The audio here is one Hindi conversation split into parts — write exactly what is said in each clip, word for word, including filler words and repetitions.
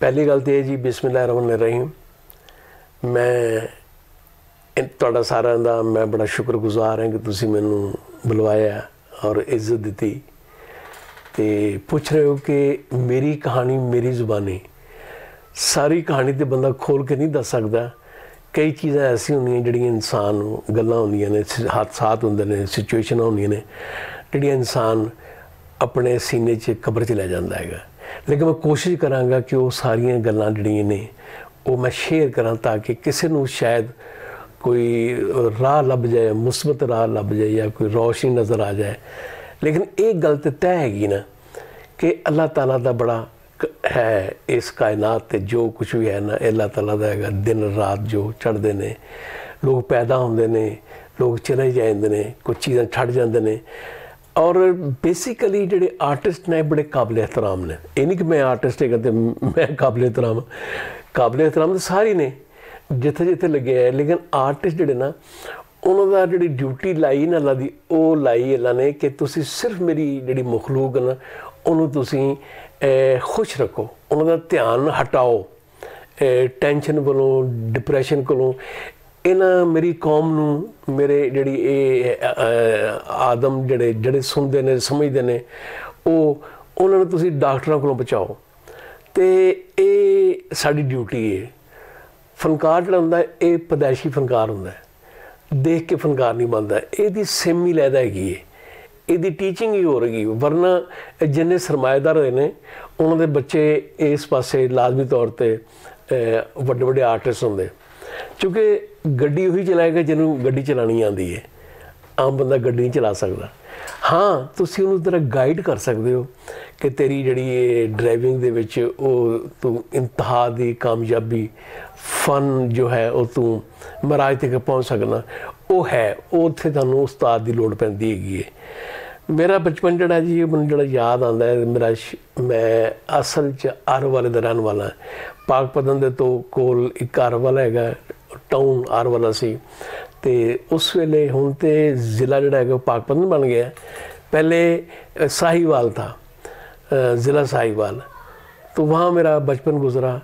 पहली गल तो है जी बिस्मिल्लाह रहमान रहीम। मैं तुहाडा सारा दा मैं बड़ा शुक्रगुजार हाँ कि तुसी मैनू बुलवाया और इज्जत दी ते पुछ रहे हो कि मेरी कहानी मेरी ज़ुबानी। सारी कहानी तो बंदा खोल के नहीं दस सकता। कई चीज़ां ऐसी होंदियां जिहड़ियां इंसान गल्लां होंदियां ने, हादसात होंदे ने, सिचुएशन होंदियां ने जिहड़ियां इंसान अपने सीने च कबर च लै जांदा हैगा। लेकिन मैं कोशिश करांगा कि वो सारियां गल्लां जिहड़ियां ने वो मैं शेयर करां ताकि किसी नूं शायद कोई राह लभ जाए, मुस्बत राह लभ जाए या कोई रोशनी नज़र आ जाए। लेकिन एक गल तो तय हैगी ना कि अल्लाह ताला दा बड़ा है इस कायनात ते जो कुछ भी है ना अल्लाह ताला दा हैगा। दिन रात जो चढ़ते ने, लोग पैदा होंदे ने, लोग चले जाते ने, कुछ चीज़ां छड़ जाते ने। और बेसिकली जिहड़े आर्टिस्ट ने बड़े काबिल एहतराम ने। ये नहीं कि मैं आर्टिस्ट है तो मैं काबिल एहतराम, काबिल एहतराम तो सारे ने जिथे जिथे लगे है। लेकिन आर्टिस्ट जिहड़े ना उन्होंने जिहड़ी ड्यूटी लाई ना अल्लाह दी वो लाई अल्लाह ने कि तुसी सिर्फ मेरी जिहड़ी मखलूक है ना उन्होंने तुसी खुश रखो, उन्होंने ध्यान हटाओ टेंशन वालों, डिप्रैशन कोलों। इन्हां मेरी कौम नूं मेरे जिहड़ी ये आदम जिहड़े जिहड़े सुनते ने समझते ने वो उन्होंने तुसी डॉक्टरां कोलों बचाओ। तो ये साडी ड्यूटी है। फनकार जिहड़ा हुंदा ये पैदाइशी फनकार हुंदा है, देख के फनकार नहीं बनता। ये सिम ही लैदा हैगी है, ये टीचिंग ही हो रही। वरना जिन्ने सरमाएदार होए ने उन्होंने बच्चे इस पासे लाजमी तौर पर वड्डे वड्डे आर्टिस्ट होंदे। क्योंकि गड्डी उही चलाएगा जिन्होंने गड्डी चलानी आती है, आम बंदा गड्डी नहीं चला सकता। हाँ तुसी उन्होंने तरह गाइड कर सकते हो कि तेरी जिहड़ी ड्राइविंग दे विच ओ तू इंतहा दी कामयाबी फन जो है वो तू मराज तक पहुँच सकना वो है। उत्थे तुहानूं उस्ताद की लोड़ पैंदी हैगी है। मेरा बचपन जिहड़ा जी मैनूं जिहड़ा याद आंदा है, मेरा मैं असल च आरवाले दा रहण वाला। पाकपतन दे तो कोल एक आरवाला हैगा, टाउन आरवाला सी। ते उस वेले हुण ते ज़िला जिहड़ा हैगा पाकपतन बन गया। पहले साहिवाल था, ज़िला साहिवाल। तो वहाँ मेरा बचपन गुजरा।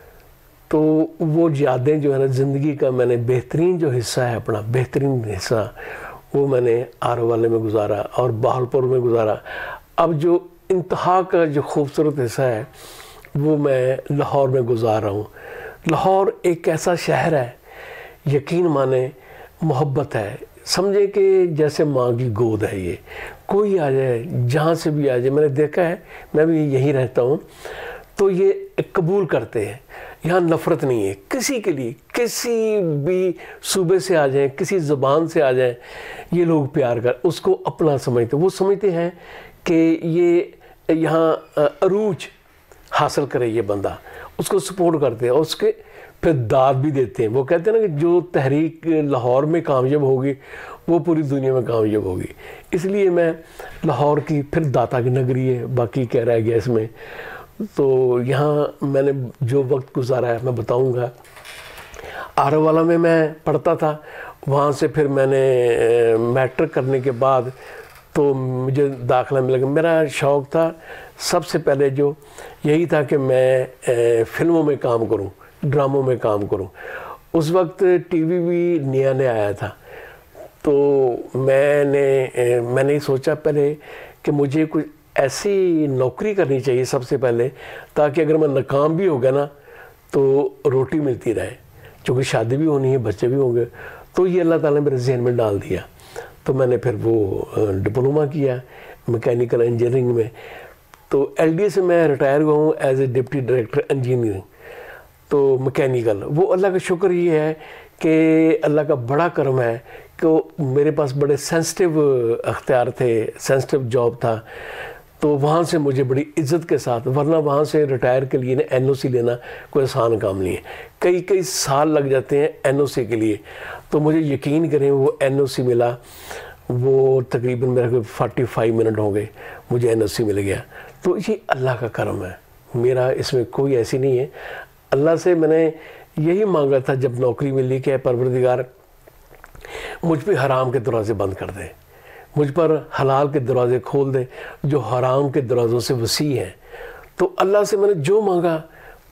तो वो यादें जो है ना ज़िंदगी का मैंने बेहतरीन जो हिस्सा है अपना बेहतरीन हिस्सा वो मैंने आरवाले में गुजारा और बहावलपुर में गुजारा। अब जो इंतहा का जो खूबसूरत हिस्सा है वो मैं लाहौर में गुजार रहा हूँ। लाहौर एक ऐसा शहर है, यकीन माने मोहब्बत है। समझे कि जैसे माँ की गोद है। ये कोई आ जाए जहाँ से भी आ जाए, मैंने देखा है, मैं भी यहीं रहता हूँ, तो ये कबूल करते हैं। यहाँ नफ़रत नहीं है किसी के लिए। किसी भी सूबे से आ जाएं, किसी ज़बान से आ जाएं, ये लोग प्यार कर उसको अपना समझते। वो समझते हैं कि ये यहाँ अरूज हासिल करे ये बंदा, उसको सपोर्ट करते हैं और उसके फिर दाद भी देते हैं। वो कहते हैं ना कि जो तहरीक लाहौर में कामयाब होगी वो पूरी दुनिया में कामयाब होगी। इसलिए मैं लाहौर की फिर दाता की नगरी है, बाकी क्या रह गया इसमें। तो यहाँ मैंने जो वक्त गुजारा है मैं बताऊँगा। आरवाला में मैं पढ़ता था, वहाँ से फिर मैंने मैट्रिक करने के बाद तो मुझे दाखिला मिला। मेरा शौक़ था सबसे पहले जो यही था कि मैं फ़िल्मों में काम करूं, ड्रामों में काम करूं। उस वक्त टीवी भी नया नया आया था। तो मैंने मैंने सोचा पहले कि मुझे कुछ ऐसी नौकरी करनी चाहिए सबसे पहले, ताकि अगर मैं नाकाम भी हो गया ना तो रोटी मिलती रहे। क्योंकि शादी भी होनी है, बच्चे भी होंगे। तो ये अल्लाह ताला ने मेरे जहन में डाल दिया। तो मैंने फिर वो डिप्लोमा किया मैकेनिकल इंजीनियरिंग में। तो एलडीए से मैं रिटायर हुआ हूँ as a deputy director engineering. तो मैकेनिकल वो अल्लाह का शुक्र ये है कि अल्लाह का बड़ा करम है कि मेरे पास बड़े सेंसिटिव अख्तियार थे, सेंसिटिव जॉब था। तो वहाँ से मुझे बड़ी इज्जत के साथ, वरना वहाँ से रिटायर के लिए ना एनओसी लेना कोई आसान काम नहीं है। कई कई साल लग जाते हैं एनओसी के लिए। तो मुझे यकीन करें वो एनओसी मिला, वो तकरीबन मेरा कोई फोर्टी फाइव मिनट हो गए मुझे एनओसी मिल गया। तो ये अल्लाह का करम है, मेरा इसमें कोई ऐसी नहीं है। अल्लाह से मैंने यही मांगा था जब नौकरी मिली कि परवरदिगार मुझ पे हराम के दरवाज़े बंद कर दे, मुझ पर हलाल के दरवाज़े खोल दे जो हराम के दरवाज़ों से वसी हैं। तो अल्लाह से मैंने जो मांगा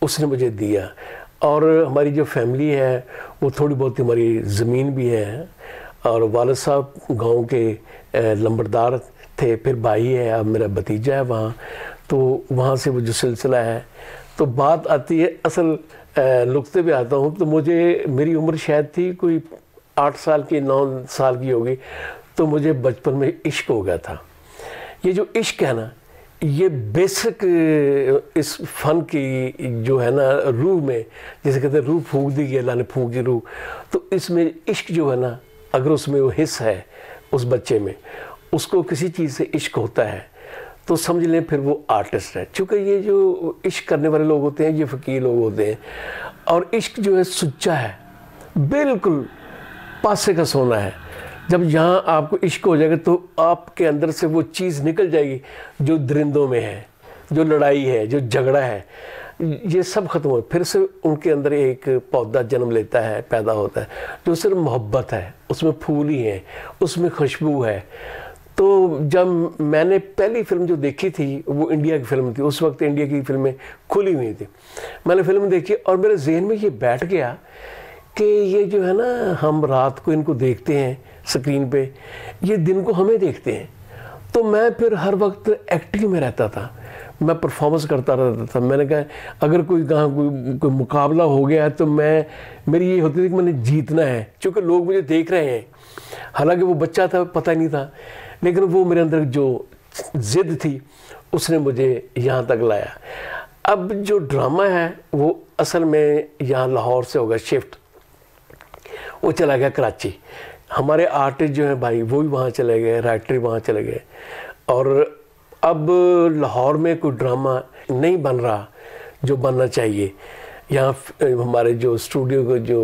उसने मुझे दिया। और हमारी जो फैमिली है वो थोड़ी बहुत हमारी ज़मीन भी है, और वालिद साहब गांव के लंबरदार थे, फिर भाई है, अब मेरा भतीजा है वहाँ, तो वहाँ से वो जो सिलसिला है। तो बात आती है असल नुक्ते पे आता हूँ, तो मुझे मेरी उम्र शायद थी कोई आठ साल की, नौ साल की होगी, तो मुझे बचपन में इश्क हो गया था। ये जो इश्क है ना, ये बेसिक इस फन की जो है ना रूह में, जैसे कहते हैं रूह फूंक दी गई अल्लाह ने, फूंक की रूह, तो इसमें इश्क जो है ना, अगर उसमें वो हिस्सा है उस बच्चे में, उसको किसी चीज़ से इश्क होता है तो समझ लें फिर वो आर्टिस्ट है। चूँकि ये जो इश्क करने वाले लोग होते हैं ये फ़कीर लोग होते हैं, और इश्क जो है सुच्चा है, बिल्कुल पासे का सोना है। जब यहाँ आपको इश्क हो जाएगा तो आपके अंदर से वो चीज़ निकल जाएगी जो दरिंदों में है, जो लड़ाई है, जो झगड़ा है, ये सब ख़त्म हो, फिर से उनके अंदर एक पौधा जन्म लेता है, पैदा होता है, जो सिर्फ मोहब्बत है, उसमें फूल ही है, उसमें खुशबू है। तो जब मैंने पहली फ़िल्म जो देखी थी वो इंडिया की फ़िल्म थी, उस वक्त इंडिया की फ़िल्में खुली हुई थी, मैंने फ़िल्म देखी और मेरे जहन में ये बैठ गया कि ये जो है ना, हम रात को इनको देखते हैं स्क्रीन पे, ये दिन को हमें देखते हैं। तो मैं फिर हर वक्त एक्टिंग में रहता था, मैं परफॉर्मेंस करता रहता था। मैंने कहा अगर कोई कहाँ कोई कोई मुकाबला हो गया है तो मैं, मेरी ये होती थी कि मैंने जीतना है, क्योंकि लोग मुझे देख रहे हैं। हालांकि वो बच्चा था, पता नहीं था, लेकिन वो मेरे अंदर जो ज़िद थी उसने मुझे यहाँ तक लाया। अब जो ड्रामा है वो असल में यहाँ लाहौर से होगा शिफ्ट, वो चला गया कराची। हमारे आर्टिस्ट जो हैं भाई वो भी वहाँ चले गए, राइटर वहाँ चले गए, और अब लाहौर में कोई ड्रामा नहीं बन रहा जो बनना चाहिए। यहाँ हमारे जो स्टूडियो के जो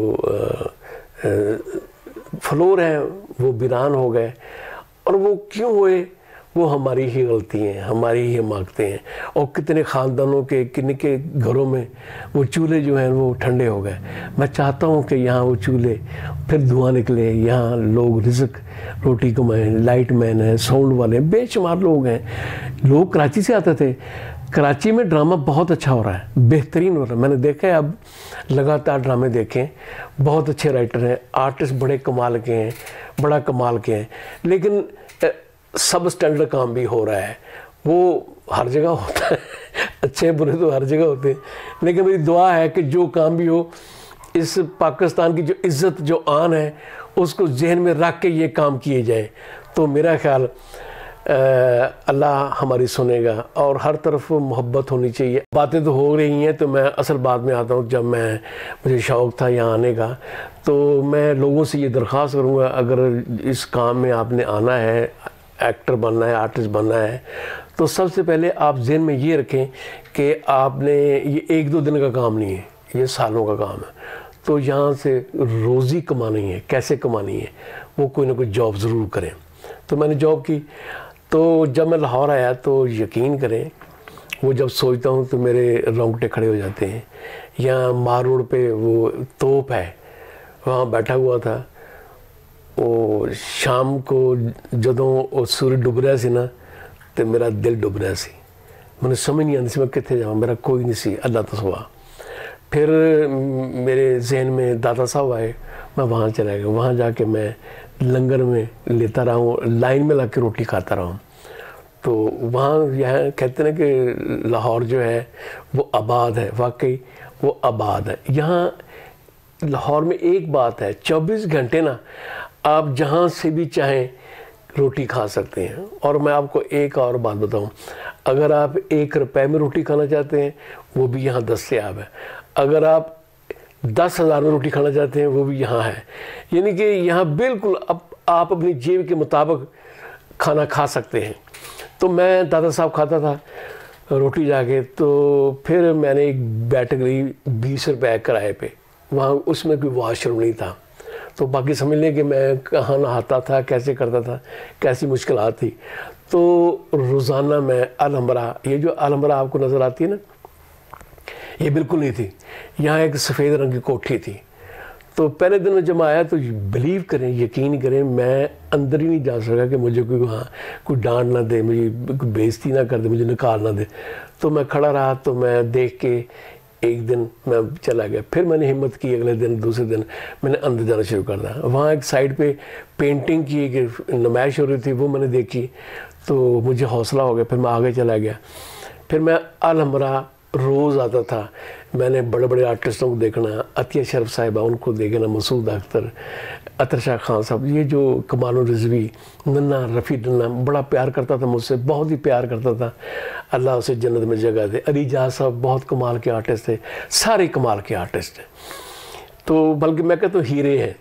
फ्लोर हैं वो वीरान हो गए, और वो क्यों हुए, वो हमारी ही गलती है, हमारी ही मांगते हैं। और कितने ख़ानदानों के, किन के घरों में वो चूल्हे जो हैं वो ठंडे हो गए। मैं चाहता हूँ कि यहाँ वो चूल्हे फिर धुआं निकले, यहाँ लोग रिज़्क रोटी कमाएँ, लाइट मैन है, साउंड वाले, बेशुमार लोग हैं। लोग कराची से आते थे, कराची में ड्रामा बहुत अच्छा हो रहा है, बेहतरीन हो रहा है। मैंने देखा है, अब लगातार ड्रामे देखें, बहुत अच्छे राइटर हैं, आर्टिस्ट बड़े कमाल के हैं, बड़ा कमाल के हैं, लेकिन सब स्टैंडर्ड काम भी हो रहा है। वो हर जगह होता है, अच्छे बुरे तो हर जगह होते हैं, लेकिन मेरी दुआ है कि जो काम भी हो, इस पाकिस्तान की जो इज़्ज़त, जो आन है, उसको जहन में रख के ये काम किए जाए। तो मेरा ख्याल अल्लाह हमारी सुनेगा, और हर तरफ मोहब्बत होनी चाहिए। बातें तो हो रही हैं, तो मैं असल बात में आता हूँ। जब मैं मुझे शौक़ था यहाँ आने का, तो मैं लोगों से ये दरख्वास्त करूँगा, अगर इस काम में आपने आना है, एक्टर बनना है, आर्टिस्ट बनना है, तो सबसे पहले आप जहन में ये रखें कि आपने, ये एक दो दिन का काम नहीं है, ये सालों का काम है। तो यहाँ से रोज़ी कमानी है, कैसे कमानी है, वो कोई ना कोई जॉब ज़रूर करें। तो मैंने जॉब की। तो जब मैं लाहौर आया तो यकीन करें, वो जब सोचता हूँ तो मेरे रोंगटे खड़े हो जाते हैं। यहाँ मार रोड पे वो तोप है, वहाँ बैठा हुआ था। वो शाम को जदों वो सूरज डुब रहा सी ना, तो मेरा दिल डुब रहा सी, मैंने समझ नहीं आती सी मैं कितने जाऊँ, मेरा कोई नहीं सी, अल्लाह तो सुबह। फिर मेरे जहन में दादा साहब आए, मैं वहाँ चला गया। वहाँ जाके मैं लंगर में लेता रहा हूँ, लाइन में लग के रोटी खाता रहा हूँ। तो वहाँ यहाँ कहते हैं कि लाहौर जो है वो आबाद है, वाकई वो आबाद है। यहाँ लाहौर में एक बात है, चौबीस घंटे ना आप जहाँ से भी चाहें रोटी खा सकते हैं। और मैं आपको एक और बात बताऊँ, अगर आप एक रुपए में रोटी खाना चाहते हैं वो भी यहाँ दस्तयाब है। अगर आप दस हज़ार में रोटी खाना चाहते हैं वो भी यहाँ है। यानी कि यहाँ बिल्कुल अब आप अपनी जेब के मुताबिक खाना खा सकते हैं। तो मैं दादा साहब खाता था रोटी जाके, तो फिर मैंने एक बैठक ली बीस रुपये किराए पे, वहाँ उसमें कोई वॉशरूम नहीं था। तो बाकी समझ लें कि मैं कहाँ नहाता था, कैसे करता था, कैसी मुश्किलात थी। तो रोज़ाना मैं अलहमरा, ये जो अलहमरा आपको नज़र आती है ना, ये बिल्कुल नहीं थी। यहाँ एक सफ़ेद रंग की कोठी थी। तो पहले दिन में जब आया तो बिलीव करें, यकीन करें, मैं अंदर ही नहीं जा सका कि मुझे कोई वहाँ कोई डांट ना दे, मुझे कोई बेइज्जती ना कर दे, मुझे निकाल ना दे। तो मैं खड़ा रहा, तो मैं देख के एक दिन मैं चला गया, फिर मैंने हिम्मत की, अगले दिन दूसरे दिन मैंने अंदर जाना शुरू कर दिया। वहाँ एक साइड पे पेंटिंग की एक नुमाइश हो रही थी, वो मैंने देखी तो मुझे हौसला हो गया, फिर मैं आगे चला गया। फिर मैं अलहमरा रोज़ आता था, मैंने बड़े बड़े आर्टिस्टों को देखना, अतिया शरफ साहिबा उनको देखना, मसूद अख्तर, अतर शाह खान साहब, ये जो कमाल रिजवी, नन्ना रफ़ी नन्ना बड़ा प्यार करता था मुझसे, बहुत ही प्यार करता था, अल्लाह उसे जन्नत में जगह दे। अली जहा साहब बहुत कमाल के आर्टिस्ट थे, सारे कमाल के आर्टिस्ट हैं, तो बल्कि मैं कहता हूँ हीरे हैं।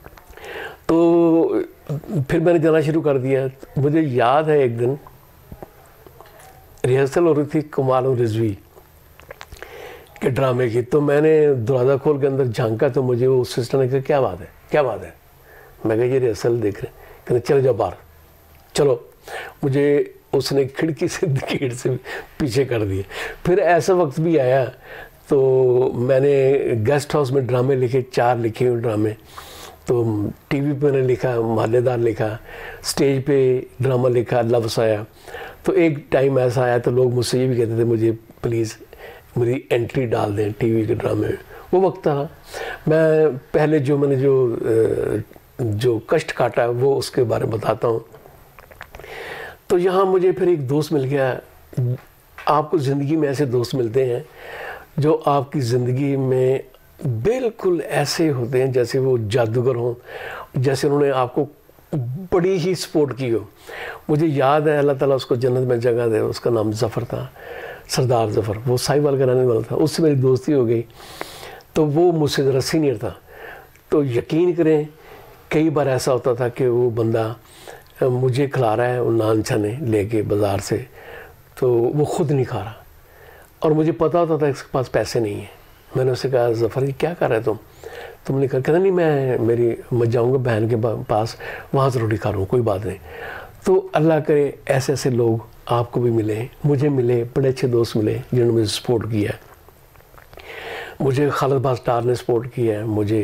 तो फिर मैंने जाना शुरू कर दिया। मुझे याद है एक दिन रिहर्सल हो रही थी कमाल रिजवी के ड्रामे की, तो मैंने दरवाज़ा खोल के अंदर झांका तो मुझे वो सिस्टर ने कहा क्या बात है क्या बात है। मैं कहा ये रिहर्सल देख रहे, कहते चलो जाओ बाहर चलो। मुझे उसने खिड़की से गेट से पीछे कर दिए। फिर ऐसा वक्त भी आया तो मैंने गेस्ट हाउस में ड्रामे लिखे, चार लिखे हुए ड्रामे, तो टीवी पे मैंने लिखा, महल्लेदार लिखा, स्टेज पे ड्रामा लिखा, लफ्ज़ आया। तो एक टाइम ऐसा आया तो लोग मुझसे ये भी कहते थे मुझे प्लीज़ मेरी एंट्री डाल दें टीवी के ड्रामे में। वो वक्त था। मैं पहले जो मैंने जो जो कष्ट काटा वो उसके बारे में बताता हूँ। तो यहाँ मुझे फिर एक दोस्त मिल गया। आपको ज़िंदगी में ऐसे दोस्त मिलते हैं जो आपकी ज़िंदगी में बिल्कुल ऐसे होते हैं जैसे वो जादूगर हों, जैसे उन्होंने आपको बड़ी ही सपोर्ट की हो। मुझे याद है, अल्लाह ताला उसको जन्नत में जगह दे, उसका नाम ज़फ़र था, सरदार ज़फ़र, वो साहिवाल का रहने वाला था। उससे मेरी दोस्ती हो गई। तो वो मुझसे ज़रा सीनियर था। तो यकीन करें कई बार ऐसा होता था कि वो बंदा मुझे खिला रहा है वो नान छाने लेके बाज़ार से, तो वो ख़ुद नहीं खा रहा और मुझे पता होता था इसके पास पैसे नहीं है। मैंने उससे कहा ज़फ़र जी क्या कर रहे तुम तुमने कहा कहता नहीं मैं मेरी मैं जाऊँगा बहन के पास, वहाँ से रोटी खा लूँ, कोई बात नहीं। तो अल्लाह करे ऐसे ऐसे लोग आपको भी मिले, मुझे मिले, बड़े अच्छे दोस्त मिले जिन्होंने मुझे सपोर्ट किया। मुझे खालिद बास्टार ने सपोर्ट किया है, मुझे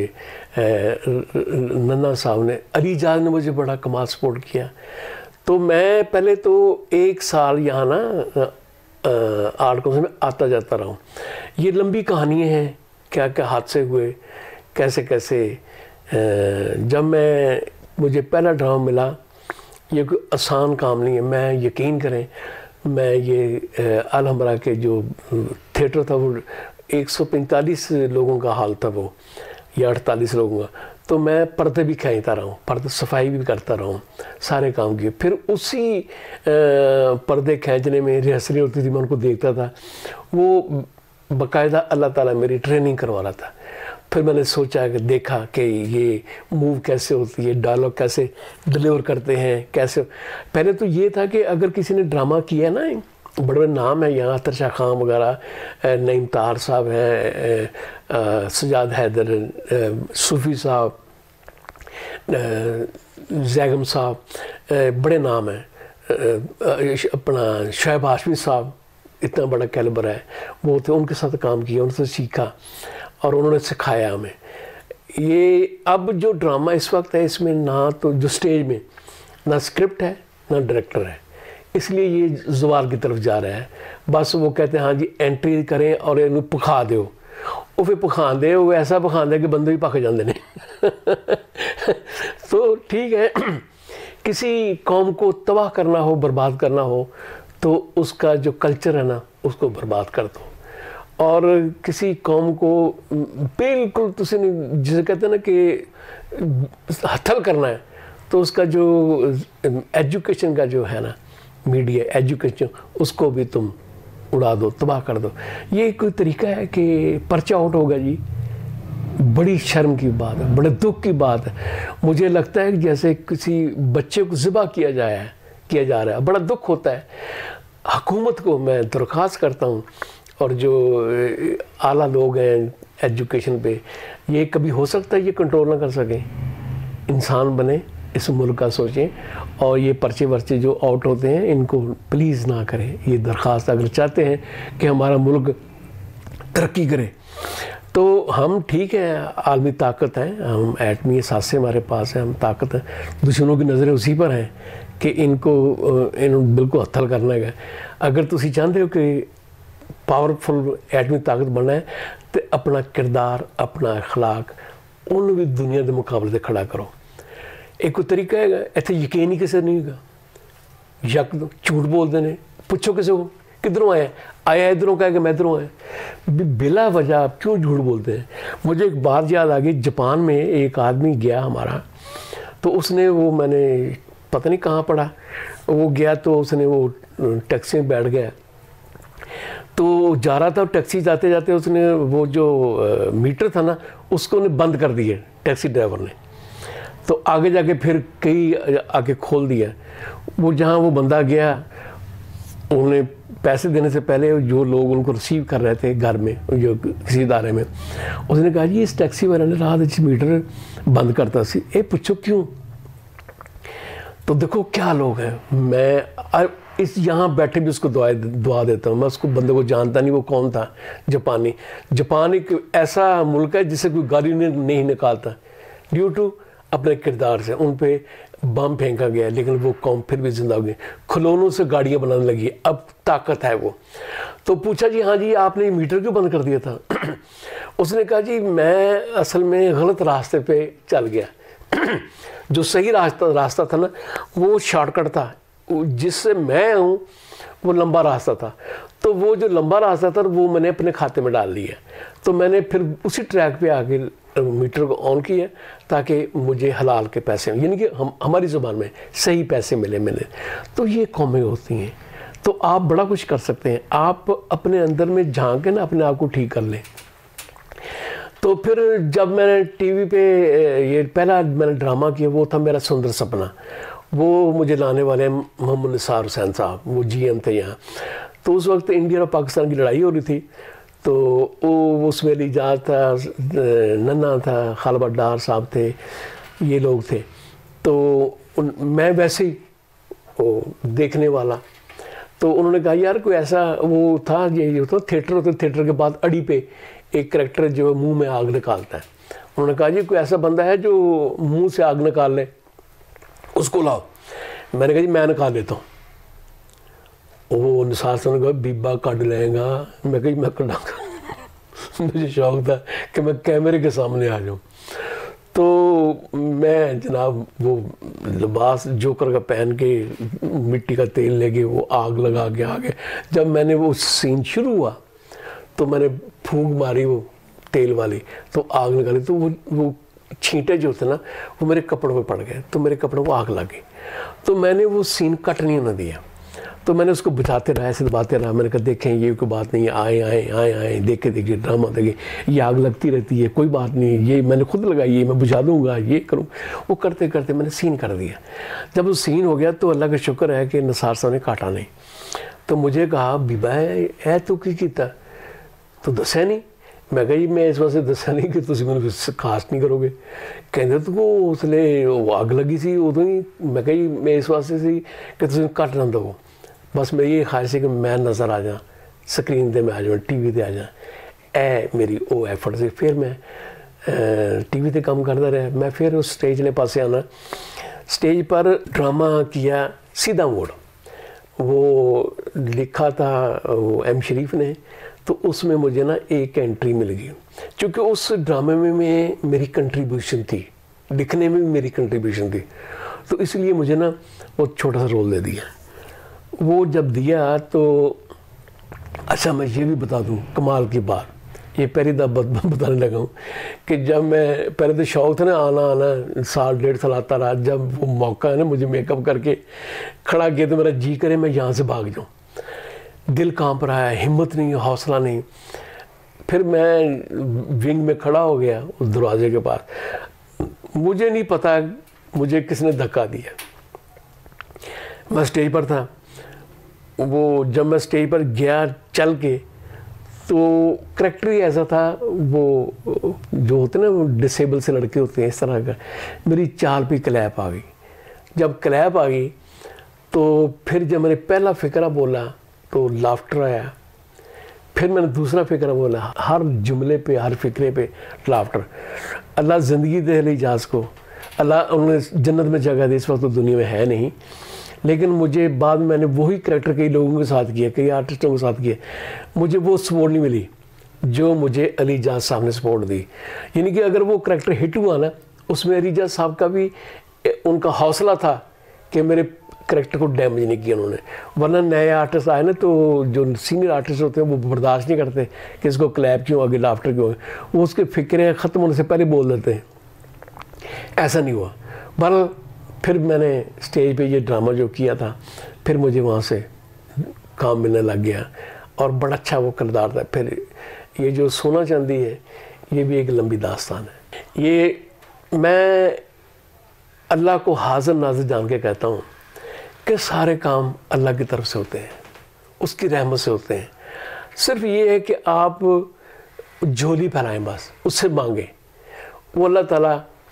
नन्ना साहब ने, अली जाज ने मुझे बड़ा कमाल सपोर्ट किया। तो मैं पहले तो एक साल यहाँ ना आर्ट काउंसिल में आता जाता रहा हूँ। ये लंबी कहानियाँ हैं, क्या क्या हादसे हुए, कैसे कैसे। जब मैं मुझे पहला ड्रामा मिला, ये कोई आसान काम नहीं है। मैं यकीन करें, मैं ये अलहमरा के जो थिएटर था वो एक सौ पैंतालीस लोगों का हाल था वो, या अड़तालीस लोगों का। तो मैं पर्दे भी खींचता रहा हूँ, पर्दे सफाई भी करता रहा हूँ, सारे काम किए। फिर उसी पर्दे खींचने में रिहर्सलें होती थी, मैं उनको देखता था। वो बाकायदा अल्लाह ताला मेरी ट्रेनिंग करवा रहा था। फिर मैंने सोचा कि देखा कि ये मूव कैसे होती है, डायलॉग कैसे डिलीवर करते हैं, कैसे। पहले तो ये था कि अगर किसी ने ड्रामा किया ना, बड़े बड़े नाम है यहाँ, अतर शाह खान वगैरह, नईम तार साहब हैं, सजाद हैदर, सूफ़ी साहब, जैगम साहब, बड़े नाम हैं, अपना शुएब हाशमी साहब, इतना बड़ा कैलिबर है वो थे। उनके साथ काम किया, उनसे सीखा और उन्होंने सिखाया हमें। ये अब जो ड्रामा इस वक्त है, इसमें ना तो जो स्टेज में ना स्क्रिप्ट है ना डायरेक्टर है, इसलिए ये ज़वाल की तरफ जा रहा है। बस वो कहते हैं हाँ जी एंट्री करें और इन्हें पखा दो, वो फिर पखा दे, वो ऐसा पखा दे कि बंदे भी पक जाते हैं। तो ठीक है, किसी कौम को तबाह करना हो, बर्बाद करना हो, तो उसका जो कल्चर है ना उसको बर्बाद कर दो। और किसी कौम को बिल्कुल तुसी नहीं, जिसे कहते हैं ना कि हथल करना है, तो उसका जो एजुकेशन का जो है ना, मीडिया एजुकेशन, उसको भी तुम उड़ा दो, तबाह कर दो। ये कोई तरीका है कि पर्चा आउट होगा जी? बड़ी शर्म की बात है, बड़े दुख की बात है। मुझे लगता है कि जैसे किसी बच्चे को ज़िबा किया जाए है किया जा रहा है, बड़ा दुख होता है। हुकूमत को मैं दरख्वास्त करता हूँ, और जो आला लोग हैं एजुकेशन पे, ये कभी हो सकता है ये कंट्रोल ना कर सकें। इंसान बने, इस मुल्क का सोचें, और ये पर्चे वर्चे जो आउट होते हैं इनको प्लीज़ ना करें। ये दरख्वास्त अगर चाहते हैं कि हमारा मुल्क तरक्की करे, तो हम ठीक है, आलमी ताकत है, हम एटमी सासे हमारे पास है, हम ताकत है। दुश्मनों की नज़रें उसी पर हैं कि इनको इन बिल्कुल हत्थल करना है। अगर तुसी चाहते हो कि पावरफुल एटमी ताकत बनना है तो अपना किरदार, अपना अखलाक उन्होंने भी दुनिया के मुकाबले से खड़ा करो। एक तरीका है, इतने यकीन ही किसी नहीं होगा, यक झूठ बोलते हैं। पूछो किसी को किधरों आया, आया इधरों कह के मैं इधरों आया, बिला वजह क्यों झूठ बोलते हैं। मुझे एक बात याद आ गई, जापान में एक आदमी गया हमारा, तो उसने वो मैंने पता नहीं कहाँ पढ़ा, वो गया तो उसने वो टैक्सी में बैठ गया, तो जा रहा था, टैक्सी जाते जाते उसने वो जो आ, मीटर था ना उसको ने बंद कर दिया टैक्सी ड्राइवर ने। तो आगे जाके फिर कई आगे खोल दिया। वो जहाँ वो बंदा गया, उन्होंने पैसे देने से पहले जो लोग उनको रिसीव कर रहे थे घर में, जो किसी इदारे में, उसने कहा जी इस टैक्सी वाले ने रात इस मीटर बंद करता सी, ए पूछो क्यों। तो देखो क्या लोग हैं। मैं इस यहाँ बैठे भी उसको दुआ दुआ देता हूँ। मैं उसको बंदे को जानता नहीं, वो कौन था, जापानी। जापान एक ऐसा मुल्क है जिसे कोई गाड़ी नहीं निकालता, ड्यू टू अपने किरदार से। उन पे बम फेंका गया लेकिन वो कौम फिर भी जिंदा हो गई, खिलौनों से गाड़ियाँ बनाने लगी, अब ताकत है वो। तो पूछा जी हाँ जी आपने मीटर क्यों बंद कर दिया था। उसने कहा जी मैं असल में गलत रास्ते पे चल गया। जो सही रास्ता रास्ता था ना वो शॉर्टकट था, जिससे मैं हूँ वो लंबा रास्ता था, तो वो जो लंबा रास्ता था वो मैंने अपने खाते में डाल लिया। तो मैंने फिर उसी ट्रैक पे आके मीटर को ऑन किया ताकि मुझे हलाल के पैसे, यानी कि हम हमारी ज़ुबान में सही पैसे मिले मिले। तो ये कौमें होती हैं। तो आप बड़ा कुछ कर सकते हैं, आप अपने अंदर में झांक के ना अपने आप को ठीक कर लें। तो फिर जब मैंने टीवी पे ये पहला मैंने ड्रामा किया वो था मेरा सुंदर सपना। वो मुझे लाने वाले मोहम्मद निसार हुसैन साहब, वो जीएम थे यहाँ। तो उस वक्त इंडिया और पाकिस्तान की लड़ाई हो रही थी, तो वो उसमें लिजाज था, नन्ना था, खालबा डार साहब थे, ये लोग थे। तो मैं वैसे ही वो देखने वाला। तो उन्होंने कहा यार कोई ऐसा वो था, ये जो था थिएटर होता, थिएटर के बाद अड़ी पे एक करैक्टर जो मुंह में आग निकालता है। उन्होंने कहा जी कोई ऐसा बंदा है जो मुंह से आग निकाल ले, उसको लाओ। मैंने कहा जी मैं निकाल लेता हूँ। वो निसार से कहा बीबा कट लेगा। मैं कही मैं कटाऊँगा। मुझे शौक था कि मैं कैमरे के सामने आ जाऊँ। तो मैं जनाब वो लिबास जोकर का पहन के मिट्टी का तेल लेके वो आग लगा के आ गए। जब मैंने वो सीन शुरू हुआ तो मैंने फूंक मारी वो तेल वाली, तो आग निकाली। तो वो वो छींटे जो थे ना वो मेरे कपड़ों पे पड़ गए, तो मेरे कपड़ों को आग लगी। तो मैंने वो सीन कट नहीं होने दिया। तो मैंने उसको बुझाते रहा, ऐसे दबाते रहा। मैंने कहा देखें ये कोई बात नहीं है, आए आए आए आए देखे देखिए ड्रामा देखे, ये आग लगती रहती है, कोई बात नहीं, ये मैंने खुद लगाई, ये मैं बुझा दूंगा, ये करूँ। वो करते करते मैंने सीन कर दिया। जब वो सीन हो गया तो अल्लाह का शुक्र है कि निसार साहब ने काटा नहीं। तो मुझे कहा बीबा है तू की किया, तो दसा नहीं। मैं कहा जी मैं इस वास्ते दसा नहीं कि तुम मैंने खास नहीं करोगे। कहते तो वो उसने वो अग लगी सी उदों ही। मैं कहा जी मैं इस वास्ते सी कि तुम कट ना दो, बस मेरी ये ख्वाहिश है कि मैं नज़र आ जा, स्क्रीन पर मैं आ जाऊँ, टी वी पर आ जा। ए मेरी वो एफर्ट से फिर मैं टी वी पर काम करता रहा। मैं फिर उस स्टेज ने पासे आना, स्टेज पर ड्रामा किया सीधा मोड़, वो लिखा था वो एम शरीफ ने। तो उसमें मुझे ना एक एंट्री मिल गई, क्योंकि उस ड्रामे में मैं मेरी कंट्रीब्यूशन थी, लिखने में भी मेरी कंट्रीब्यूशन थी। तो इसलिए मुझे ना वो छोटा सा रोल दे दिया। वो जब दिया तो अच्छा मैं ये भी बता दूं कमाल की बात, ये पहली दफ़ा बताने लगा हूँ कि जब मैं पहले तो शौक था ना आना आना, साल डेढ़ साल आता रहा। जब वो मौका है ना मुझे मेकअप करके खड़ा किया तो मेरा जी करे मैं यहाँ से भाग जाऊँ। दिल कांप रहा है, हिम्मत नहीं, हौसला नहीं। फिर मैं विंग में खड़ा हो गया उस दरवाजे के पास। मुझे नहीं पता मुझे किसने धक्का दिया। मैं स्टेज पर था। वो जब मैं स्टेज पर गया चल के तो करैक्टर ही ऐसा था, वो जो होते ना वो डिसेबल से लड़के होते हैं इस तरह का। मेरी चाल पे क्लैप आ गई। जब क्लैप आ गई तो फिर जब मैंने पहला फिक्रा बोला तो लाफ्टर आया। फिर मैंने दूसरा फिक्रा बोला, हर जुमले पे हर फिक्रे पे लाफ्टर। अल्लाह ज़िंदगी दे ले इजाज़ को, अल्लाह उन्होंने जन्नत में जगह दी, इस वक्त तो दुनिया में है नहीं, लेकिन मुझे बाद में मैंने वही करेक्टर कई लोगों के साथ किया, कई आर्टिस्टों के साथ किया, मुझे वो सपोर्ट नहीं मिली जो मुझे अली इजाज़ साहब ने सपोर्ट दी। यानी कि अगर वो करेक्टर हिट हुआ ना, उसमें अली इजाज़ साहब का भी उनका हौसला था कि मेरे करेक्टर को डैमेज नहीं किया उन्होंने। वरना नए आर्टिस्ट आए ना तो जो सीनियर आर्टिस्ट होते हैं वो बर्दाश्त नहीं करते कि इसको क्लैप क्यों आगे लाफ्टर क्यों, वो उसके फिक्रें ख़त्म होने से पहले बोल देते हैं। ऐसा नहीं हुआ। बहरहाल फिर मैंने स्टेज पे ये ड्रामा जो किया था, फिर मुझे वहाँ से काम मिलने लग गया और बड़ा अच्छा वो किरदार था। फिर ये जो सोना चांदी है ये भी एक लंबी दास्तान है। ये मैं अल्लाह को हाजिर नाज़िर जान के कहता हूँ कि सारे काम अल्लाह की तरफ से होते हैं, उसकी रहमत से होते हैं। सिर्फ ये है कि आप झोली फैलाएं, बस उससे मांगें, वो अल्लाह ताला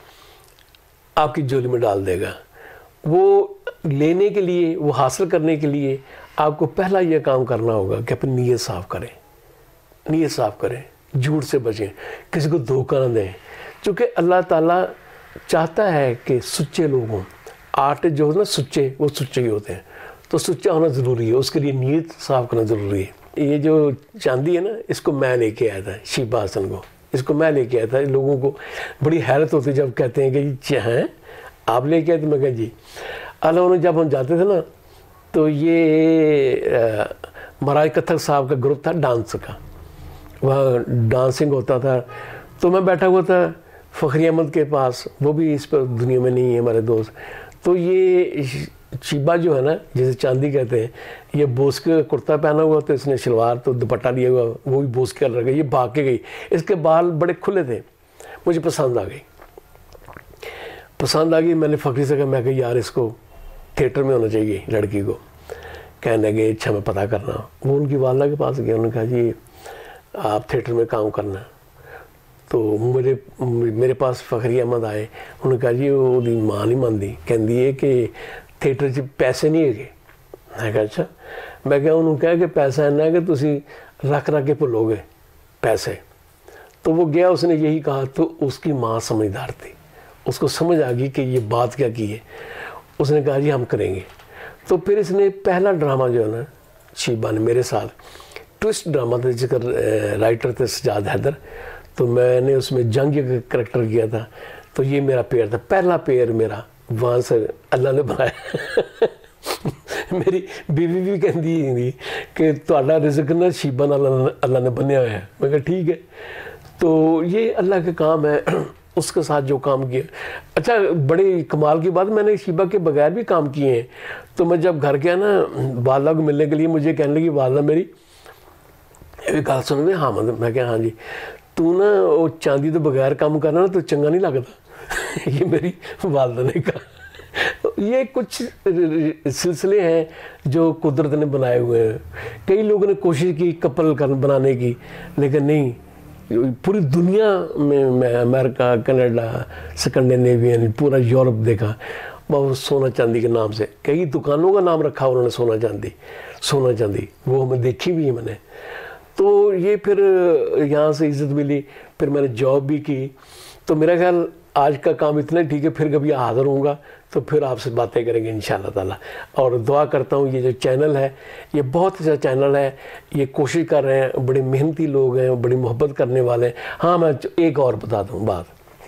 आपकी झोली में डाल देगा। वो लेने के लिए, वो हासिल करने के लिए आपको पहला ये काम करना होगा कि अपनी नीयत साफ़ करें, नीयत साफ़ करें, झूठ से बचें, किसी को धोखा न दें। क्योंकि अल्लाह ताला चाहता है कि सच्चे लोग हों। आर्टिस्ट जो है ना सच्चे, वो सच्चे ही होते हैं, तो सच्चा होना ज़रूरी है, उसके लिए नीयत साफ़ करना ज़रूरी है। ये जो चांदी है ना, इसको मैं लेके आया था शीबा हसन को, इसको मैं लेके आया था। लोगों को बड़ी हैरत होती जब कहते हैं कि हैं आप लेके आए थे। मैं कहा जी। अल्लाह उन्हें जब हम जाते थे ना तो ये महाराज कथक साहब का ग्रुप था डांस का, वहाँ डांसिंग होता था। तो मैं बैठा हुआ था फ़खरी अहमद के पास, वो भी इस पर दुनिया में नहीं है हमारे दोस्त। तो ये शीबा जो है ना, जैसे चांदी कहते हैं, ये बोस का कुर्ता पहना हुआ, तो इसने शलवार तो दुपट्टा लिया हुआ, वो भी बोस के कलर का। ये भाग के गई, इसके बाल बड़े खुले थे, मुझे पसंद आ गई, पसंद आ गई। मैंने फ़खरी से कहा, मैं कहा यार इसको थिएटर में होना चाहिए लड़की को। कहने लगे अच्छा मैं पता करना। वो उनकी वाला के पास गया, उन्होंने कहा जी आप थिएटर में काम करना। तो मेरे मेरे पास फ़खरी अहमद आए, उन्होंने कहा जी वो मां नहीं मानती, कहती है कि थिएटर च पैसे नहीं है। मैं कहा अच्छा। मैं क्या उन्होंने कहा कि पैसा इन्ना है कि तुसी रख रख के भुलोगे पैसे। तो वो गया, उसने यही कहा। तो उसकी माँ समझदार थी, उसको समझ आ गई कि ये बात क्या की है। उसने कहा जी हम करेंगे। तो फिर इसने पहला ड्रामा जो है ना शीबा ने मेरे साथ, ट्विस्ट ड्रामा था जिसका राइटर थे सजाद हैदर, तो मैंने उसमें जंग का करैक्टर किया था। तो ये मेरा पेड़ था, पहला पेड़ मेरा वहाँ से अल्लाह ने बनाया। मेरी बीवी भी कहती थी कि तुहाडा रिज़्क ना शीबा नाल अल्लाह ने बन्या हुआ है। मैं कहा ठीक है। तो ये अल्लाह के काम है, उसके साथ जो काम किया। अच्छा बड़ी कमाल की बात, मैंने शीबा के बगैर भी काम किए हैं। तो मैं जब घर गया ना वालदा को मिलने के लिए, मुझे कहने लगी वालदा मेरी एक गल सुन में। हाँ मतलब मैं क्या हाँ जी, तू ना वो चांदी तो बगैर काम करना ना तो चंगा नहीं लगता। ये मेरी वालदा ने कहा। ये कुछ सिलसिले हैं जो कुदरत ने बनाए हुए हैं। कई लोगों ने कोशिश की कपल कर बनाने की, लेकिन नहीं। पूरी दुनिया में मैं अमेरिका, कनाडा, स्कैंडिनेवियन, पूरा यूरोप देखा, वो सोना चांदी के नाम से कई दुकानों का नाम रखा उन्होंने, सोना चांदी सोना चांदी। वो हमें देखी भी है मैंने। तो ये फिर यहाँ से इज़्ज़त मिली, फिर मैंने जॉब भी की। तो मेरा ख्याल आज का काम इतना ठीक है, फिर कभी हाज़िर होऊंगा तो फिर आपसे बातें करेंगे इंशाअल्लाह ताला। और दुआ करता हूँ ये जो चैनल है ये बहुत अच्छा चैनल है, ये कोशिश कर रहे हैं, बड़े मेहनती लोग हैं, बड़ी मोहब्बत करने वाले हैं। हाँ मैं एक और बता दूँ बात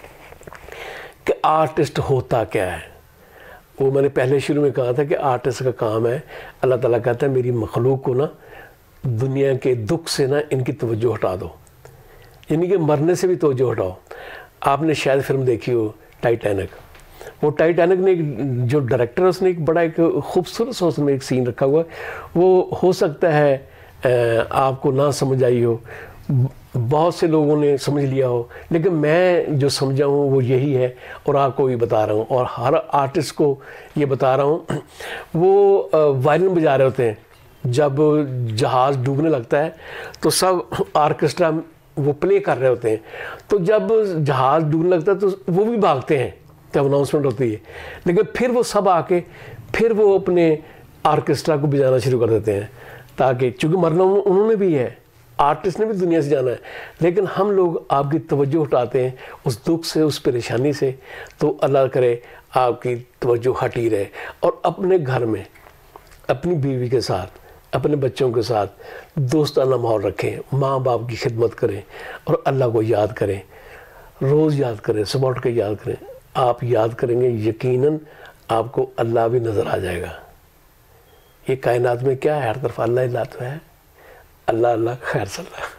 कि आर्टिस्ट होता क्या है। वो मैंने पहले शुरू में कहा था कि आर्टिस्ट का काम है, अल्लाह ताला कहता है मेरी मखलूक को ना दुनिया के दुख से ना इनकी तवज्जो हटा दो, यानी कि मरने से भी तवज्जो हटाओ। आपने शायद फिल्म देखी हो टाइटैनिक। वो टाइटैनिक ने एक जो डायरेक्टर है उसने एक बड़ा एक खूबसूरत सा उसमें एक सीन रखा हुआ है। वो हो सकता है आपको ना समझ आई हो, बहुत से लोगों ने समझ लिया हो, लेकिन मैं जो समझा हूँ वो यही है और आपको भी बता रहा हूँ और हर आर्टिस्ट को ये बता रहा हूँ। वो वायलिन बजा रहे होते हैं, जब जहाज़ डूबने लगता है तो सब आर्केस्ट्रा वो प्ले कर रहे होते हैं। तो जब जहाज़ डूबने लगता है तो वो भी भागते हैं जब अनाउंसमेंट होती है, लेकिन फिर वो सब आके फिर वो अपने आर्केस्ट्रा को बजाना शुरू कर देते हैं, ताकि चूँकि मरना उन्होंने भी है, आर्टिस्ट ने भी दुनिया से जाना है, लेकिन हम लोग आपकी तवज्जो उठाते हैं उस दुख से, उस परेशानी से। तो अल्लाह करे आपकी तवज्जो हटी रहे, और अपने घर में अपनी बीवी के साथ, अपने बच्चों के साथ दोस्ताना माहौल रखें, माँ बाप की खिदमत करें और अल्लाह को याद करें, रोज़ याद करें, सुबह उठ के याद करें। आप याद करेंगे यकीनन आपको अल्लाह भी नज़र आ जाएगा। ये कायनात में क्या है, हर तरफ अल्लाह ही अल्लाह तो है। अल्लाह अल्लाह खैर सल्ला।